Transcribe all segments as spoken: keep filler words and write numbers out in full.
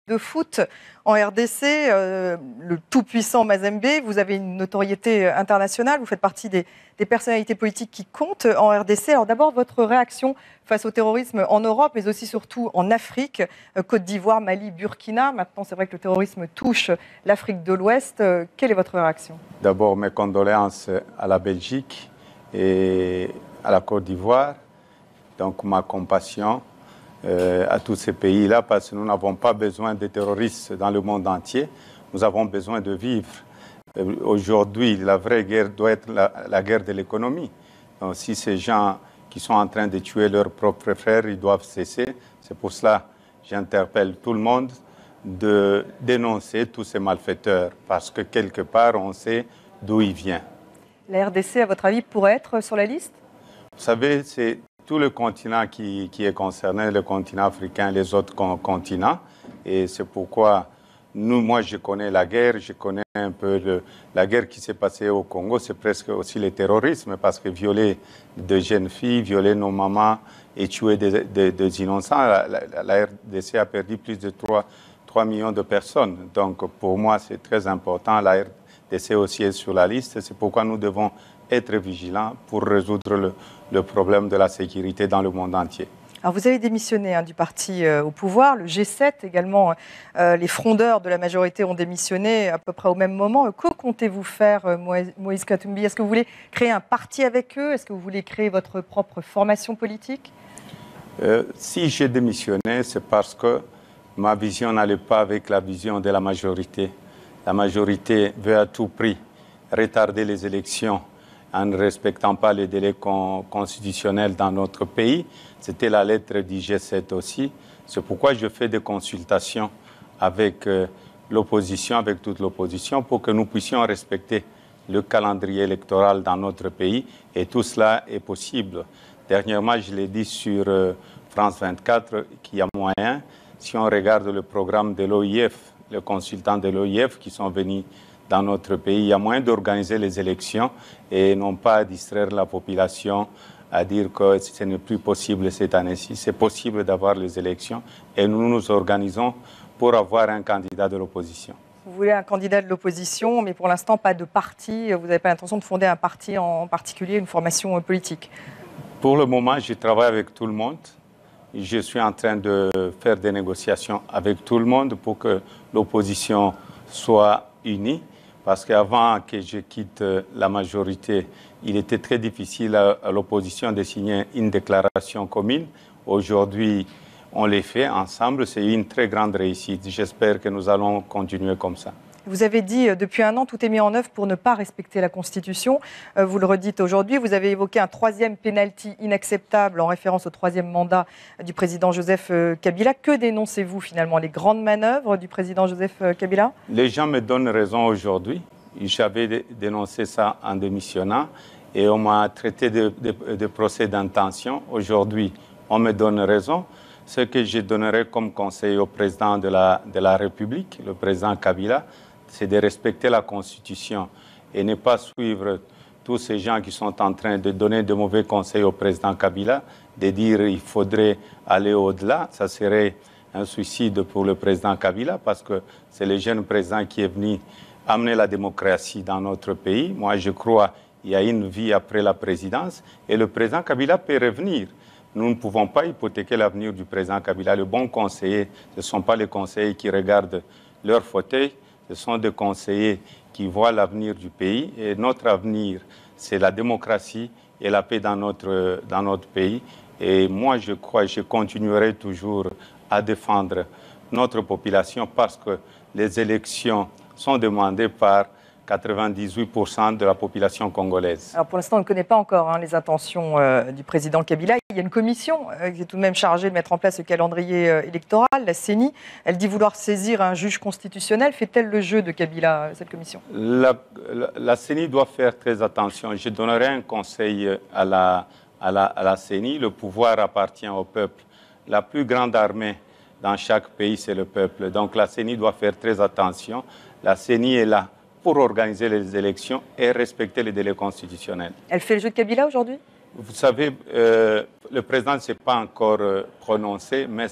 de foot en R D C, euh, le tout-puissant Mazembe. Vous avez une notoriété internationale, vous faites partie des, des personnalités politiques qui comptent en R D C. Alors d'abord, votre réaction face au terrorisme en Europe, mais aussi surtout en Afrique, euh, Côte d'Ivoire, Mali, Burkina. Maintenant, c'est vrai que le terrorisme touche l'Afrique de l'Ouest. Euh, quelle est votre réaction? D'abord, mes condoléances à la Belgique et à la Côte d'Ivoire. Donc, ma compassion euh, à tous ces pays-là, parce que nous n'avons pas besoin de terroristes dans le monde entier. Nous avons besoin de vivre. Euh, Aujourd'hui, la vraie guerre doit être la, la guerre de l'économie. Donc, si ces gens qui sont en train de tuer leurs propres frères, ils doivent cesser. C'est pour cela que j'interpelle tout le monde de dénoncer tous ces malfaiteurs, parce que quelque part, on sait d'où ils viennent. La R D C, à votre avis, pourrait être sur la liste? Vous savez, c'est tout le continent qui, qui est concerné, le continent africain, les autres continents. Et c'est pourquoi, nous, moi, je connais la guerre, je connais un peu le, la guerre qui s'est passée au Congo. C'est presque aussi le terrorisme, parce que violer de jeunes filles, violer nos mamans et tuer des, des, des innocents, la, la, la R D C a perdu plus de trois millions de personnes. Donc, pour moi, c'est très important. La R D C aussi est sur la liste. C'est pourquoi nous devons être vigilants pour résoudre le, le problème de la sécurité dans le monde entier. Alors vous avez démissionné hein, du parti euh, au pouvoir, le G sept également, euh, les frondeurs de la majorité ont démissionné à peu près au même moment. Que comptez-vous faire, euh, Moïse Katumbi? Est-ce que vous voulez créer un parti avec eux? Est-ce que vous voulez créer votre propre formation politique? euh, Si j'ai démissionné, c'est parce que ma vision n'allait pas avec la vision de la majorité. La majorité veut à tout prix retarder les élections en ne respectant pas les délais con constitutionnels dans notre pays. C'était la lettre du G sept aussi. C'est pourquoi je fais des consultations avec euh, l'opposition, avec toute l'opposition, pour que nous puissions respecter le calendrier électoral dans notre pays. Et tout cela est possible. Dernièrement, je l'ai dit sur euh, France vingt-quatre qu'il y a moyen. Si on regarde le programme de l'O I F, les consultants de l'O I F qui sont venus dans notre pays, il y a moyen d'organiser les élections et non pas distraire la population à dire que ce n'est plus possible cette année-ci. C'est possible d'avoir les élections et nous nous organisons pour avoir un candidat de l'opposition. Vous voulez un candidat de l'opposition, mais pour l'instant pas de parti. Vous n'avez pas l'intention de fonder un parti en particulier, une formation politique? Pour le moment, je travaille avec tout le monde. Je suis en train de faire des négociations avec tout le monde pour que l'opposition soit unie. Parce qu'avant que je quitte la majorité, il était très difficile à l'opposition de signer une déclaration commune. Aujourd'hui, on les fait ensemble. C'est une très grande réussite. J'espère que nous allons continuer comme ça. Vous avez dit depuis un an, tout est mis en œuvre pour ne pas respecter la Constitution. Vous le redites aujourd'hui. Vous avez évoqué un troisième pénalty inacceptable en référence au troisième mandat du président Joseph Kabila. Que dénoncez-vous finalement? Les grandes manœuvres du président Joseph Kabila? Les gens me donnent raison aujourd'hui. J'avais dénoncé ça en démissionnant et on m'a traité de, de, de procès d'intention. Aujourd'hui, on me donne raison. Ce que je donnerai comme conseil au président de la, de la République, le président Kabila, c'est de respecter la Constitution et ne pas suivre tous ces gens qui sont en train de donner de mauvais conseils au président Kabila, de dire qu'il faudrait aller au-delà. Ça serait un suicide pour le président Kabila parce que c'est le jeune président qui est venu amener la démocratie dans notre pays. Moi, je crois qu'il y a une vie après la présidence et le président Kabila peut revenir. Nous ne pouvons pas hypothéquer l'avenir du président Kabila. Les bons conseillers, ce ne sont pas les conseillers qui regardent leur fauteuil, ce sont des conseillers qui voient l'avenir du pays. Et notre avenir, c'est la démocratie et la paix dans notre, dans notre pays. Et moi, je crois, je continuerai toujours à défendre notre population parce que les élections sont demandées par quatre-vingt-dix-huit pour cent de la population congolaise. Alors pour l'instant, on ne connaît pas encore hein, les intentions euh, du président Kabila. Il y a une commission euh, qui est tout de même chargée de mettre en place le calendrier euh, électoral, la C E N I. Elle dit vouloir saisir un juge constitutionnel. Fait-elle le jeu de Kabila, cette commission? La, la, la C E N I doit faire très attention. Je donnerai un conseil à la, à, la, à la C E N I. Le pouvoir appartient au peuple. La plus grande armée dans chaque pays, c'est le peuple. Donc la C E N I doit faire très attention. La C E N I est là pour organiser les élections et respecter les délais constitutionnels. Elle fait le jeu de Kabila aujourd'hui? Vous savez, euh, le président ne s'est pas encore euh, prononcé, mais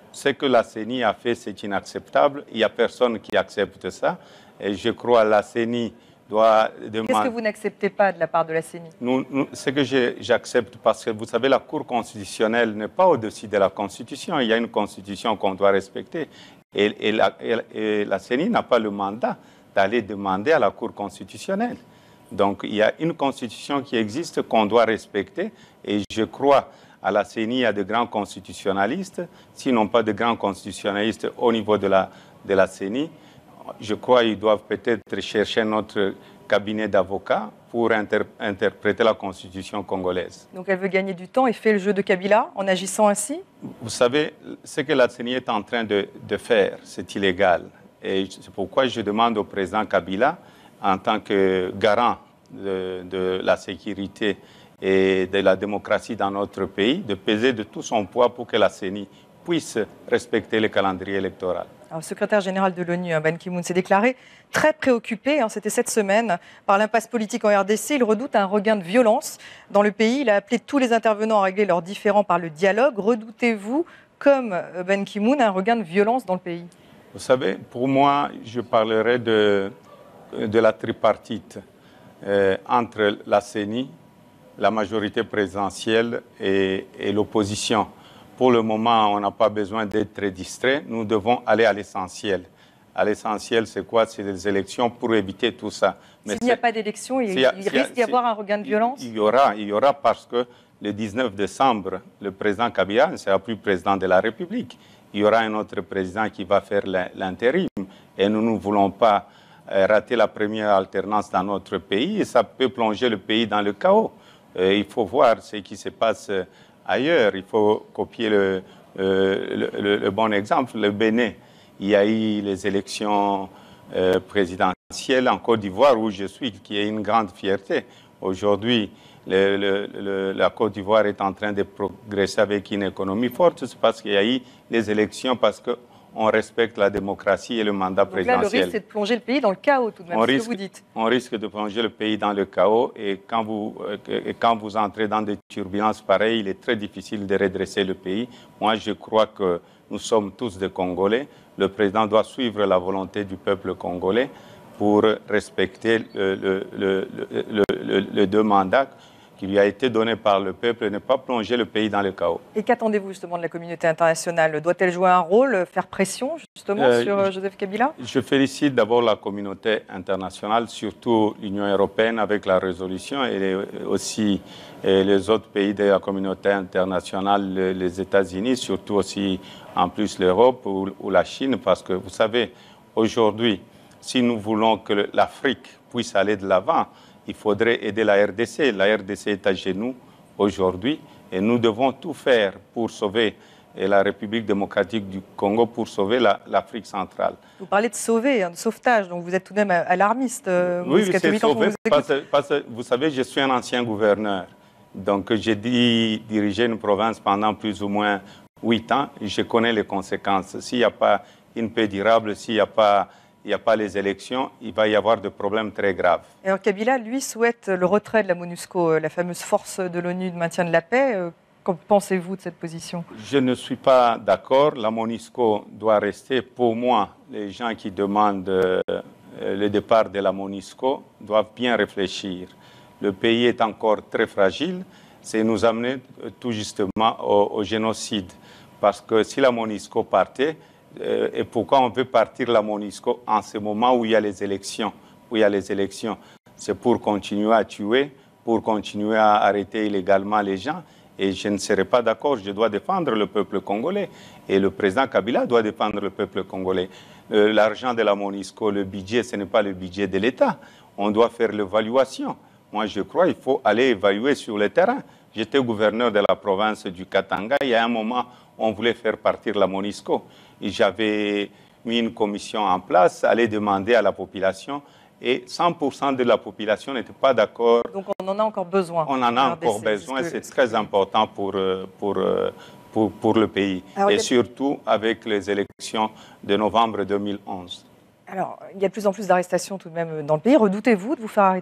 Ce que la C E N I a fait, c'est inacceptable. Il n'y a personne qui accepte ça. Et je crois que la C E N I doit demander... Qu'est-ce que vous n'acceptez pas de la part de la C E N I? Nous, nous, ce que j'accepte, parce que vous savez, la Cour constitutionnelle n'est pas au-dessus de la Constitution. Il y a une Constitution qu'on doit respecter. Et, et, la, et, et la C E N I n'a pas le mandat d'aller demander à la Cour constitutionnelle. Donc, il y a une Constitution qui existe qu'on doit respecter. Et je crois à la C E N I, il y a de grands constitutionnalistes. Sinon pas de grands constitutionnalistes au niveau de la, de la C E N I, je crois qu'ils doivent peut-être chercher notre cabinet d'avocats pour inter interpréter la Constitution congolaise. Donc elle veut gagner du temps et fait le jeu de Kabila en agissant ainsi? Vous savez, ce que la C E N I est en train de, de faire, c'est illégal. Et c'est pourquoi je demande au président Kabila, en tant que garant de, de la sécurité et de la démocratie dans notre pays, de peser de tout son poids pour que la C E N I puisse respecter le calendrier électoral. Alors, le secrétaire général de l'ONU, Ban Ki-moon, s'est déclaré très préoccupé, hein, c'était cette semaine, par l'impasse politique en R D C. Il redoute un regain de violence dans le pays. Il a appelé tous les intervenants à régler leurs différends par le dialogue. Redoutez-vous, comme Ban Ki-moon, un regain de violence dans le pays? Vous savez, pour moi, je parlerai de, de la tripartite euh, entre la C E N I, la majorité présidentielle et, et l'opposition. Pour le moment, on n'a pas besoin d'être très distrait. Nous devons aller à l'essentiel. À l'essentiel, c'est quoi? C'est les élections pour éviter tout ça. S'il n'y a pas d'élection, il, a, il risque d'y avoir un regain de violence? Il y aura, il y aura parce que le dix-neuf décembre, le président Kabila ne sera plus président de la République. Il y aura un autre président qui va faire l'intérim. Et nous ne voulons pas rater la première alternance dans notre pays. Et ça peut plonger le pays dans le chaos. Et il faut voir ce qui se passe ailleurs. Il faut copier le, euh, le, le, le bon exemple. Le Bénin, il y a eu les élections euh, présidentielles en Côte d'Ivoire, où je suis, qui est une grande fierté. Aujourd'hui, le, le, le, la Côte d'Ivoire est en train de progresser avec une économie forte. C'est parce qu'il y a eu les élections, parce qu'on respecte la démocratie et le mandat Donc présidentiel. Là, le risque, c'est de plonger le pays dans le chaos, tout de même, on ce risque, que vous dites. On risque de plonger le pays dans le chaos. Et quand, vous, et quand vous entrez dans des turbulences pareilles, il est très difficile de redresser le pays. Moi, je crois que nous sommes tous des Congolais. Le président doit suivre la volonté du peuple congolais pour respecter le, le, le, le, le, le deux mandats qui lui a été donné par le peuple et ne pas plonger le pays dans le chaos. Et qu'attendez-vous justement de la communauté internationale? Doit-elle jouer un rôle, faire pression justement euh, sur euh, Joseph Kabila? Je félicite d'abord la communauté internationale, surtout l'Union européenne avec la résolution et les, aussi et les autres pays de la communauté internationale, les, les États-Unis, surtout aussi en plus l'Europe ou, ou la Chine, parce que vous savez, aujourd'hui, si nous voulons que l'Afrique puisse aller de l'avant, il faudrait aider la R D C. La R D C est à genoux aujourd'hui et nous devons tout faire pour sauver la République démocratique du Congo, pour sauver l'Afrique la, centrale. Vous parlez de sauver, hein, de sauvetage, donc vous êtes tout de même alarmiste. Euh, oui, oui c'est sauver, vous, parce, parce que vous savez, je suis un ancien gouverneur. Donc j'ai dirigé une province pendant plus ou moins huit ans et je connais les conséquences. S'il n'y a pas une paix durable, s'il n'y a pas... il n'y a pas les élections, il va y avoir des problèmes très graves. Et alors Kabila, lui, souhaite le retrait de la MONUSCO, la fameuse force de l'ONU de maintien de la paix. Qu'en pensez-vous de cette position? Je ne suis pas d'accord. La MONUSCO doit rester. Pour moi, les gens qui demandent euh, le départ de la MONUSCO doivent bien réfléchir. Le pays est encore très fragile. C'est nous amener tout justement au, au génocide. Parce que si la MONUSCO partait, et pourquoi on veut partir la MONUSCO en ce moment où il y a les élections, où il y a les élections, c'est pour continuer à tuer, pour continuer à arrêter illégalement les gens. Et je ne serai pas d'accord. Je dois défendre le peuple congolais. Et le président Kabila doit défendre le peuple congolais. Euh, L'argent de la MONUSCO, le budget, ce n'est pas le budget de l'État. On doit faire l'évaluation. Moi, je crois qu'il faut aller évaluer sur le terrain. J'étais gouverneur de la province du Katanga. Il y a un moment, on voulait faire partir la MONUSCO. J'avais mis une commission en place, aller demander à la population, et cent pour cent de la population n'était pas d'accord. Donc on en a encore besoin. On en a encore besoin, c'est très important pour, pour, pour, pour le pays. Alors, et a... surtout avec les élections de novembre deux mille onze. Alors, il y a de plus en plus d'arrestations tout de même dans le pays. Redoutez-vous de vous faire arrêter, vous ?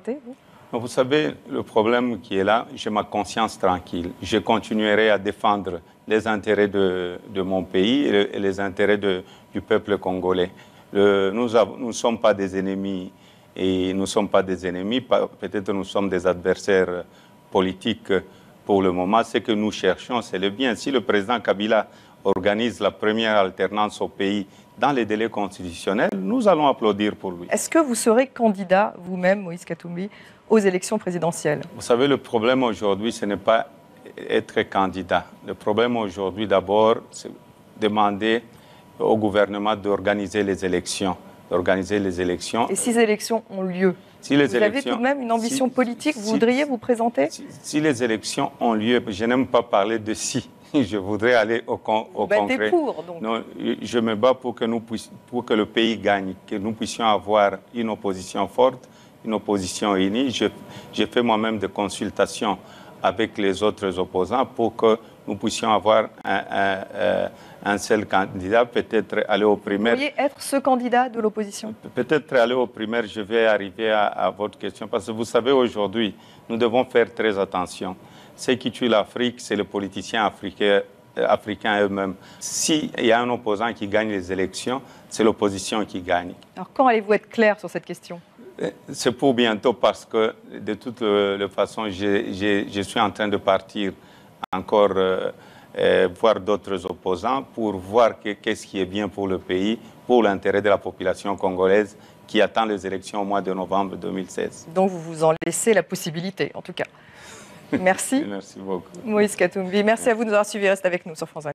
Vous savez, le problème qui est là, j'ai ma conscience tranquille. Je continuerai à défendre les intérêts de, de mon pays et, le, et les intérêts de, du peuple congolais. Le, nous ne sommes pas des ennemis et nous ne sommes pas des ennemis. Peut-être nous sommes des adversaires politiques pour le moment. Ce que nous cherchons, c'est le bien. Si le président Kabila organise la première alternance au pays dans les délais constitutionnels, nous allons applaudir pour lui. Est-ce que vous serez candidat, vous-même, Moïse Katumbi, aux élections présidentielles? Vous savez, le problème aujourd'hui, ce n'est pas être candidat. Le problème aujourd'hui, d'abord, c'est demander au gouvernement d'organiser les élections. D'organiser les élections. Et si ces élections ont lieu, si les vous élections, avez tout de même une ambition si, politique, vous si, voudriez vous présenter? si, si les élections ont lieu, je n'aime pas parler de si. Je voudrais aller au, con, au concret. Pour, donc. Non, je me bats pour que, nous puissions, pour que le pays gagne, que nous puissions avoir une opposition forte, une opposition unie. Je, j'ai fait moi-même des consultations avec les autres opposants pour que nous puissions avoir un, un, un seul candidat, peut-être aller aux primaires. Vous pourriez être ce candidat de l'opposition? Peut-être aller aux primaires, je vais arriver à, à votre question, parce que vous savez, aujourd'hui, nous devons faire très attention. Ce qui tue l'Afrique, c'est les politiciens africains, africains eux-mêmes. S'il y a un opposant qui gagne les élections, c'est l'opposition qui gagne. Alors quand allez-vous être clair sur cette question? C'est pour bientôt, parce que de toute façon, je, je, je suis en train de partir encore euh, euh, voir d'autres opposants pour voir qu'est-ce qui est bien pour le pays, pour l'intérêt de la population congolaise qui attend les élections au mois de novembre deux mille seize. Donc vous vous en laissez la possibilité, en tout cas. Merci. Merci beaucoup. Moïse Katumbi, merci à vous de nous avoir suivis. Restez avec nous sur France vingt-quatre.